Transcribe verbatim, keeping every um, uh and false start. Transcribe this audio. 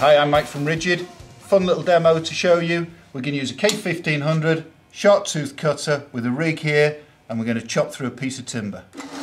Hi, I'm Mike from RIDGID. Fun little demo to show you. We're going to use a K fifteen hundred sharp tooth cutter with a rig here, and we're going to chop through a piece of timber.